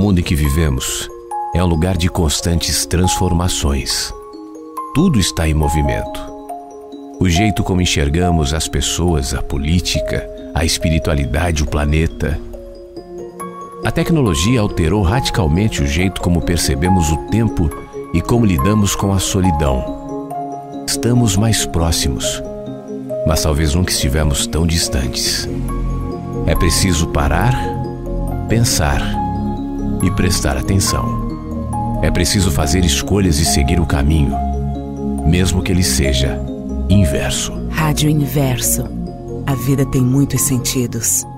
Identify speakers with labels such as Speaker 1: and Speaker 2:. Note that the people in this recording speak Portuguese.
Speaker 1: mundo em que vivemos é um lugar de constantes transformações. Tudo está em movimento. O jeito como enxergamos as pessoas, a política, a espiritualidade, o planeta. A tecnologia alterou radicalmente o jeito como percebemos o tempo e como lidamos com a solidão. Estamos mais próximos, mas talvez nunca estivemos tão distantes. É preciso parar, pensar e prestar atenção. É preciso fazer escolhas e seguir o caminho, mesmo que ele seja inverso.
Speaker 2: Rádio Inverso. A vida tem muitos sentidos.